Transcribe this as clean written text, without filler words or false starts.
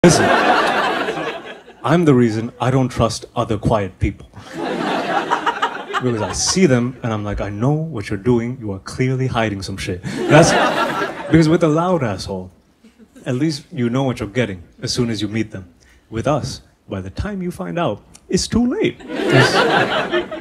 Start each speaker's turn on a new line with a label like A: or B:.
A: Listen, I'm the reason I don't trust other quiet people. Because I see them and I'm like, I know what you're doing. You are clearly hiding some shit. That's because with a loud asshole, at least you know what you're getting as soon as you meet them. With us, by the time you find out, it's too late.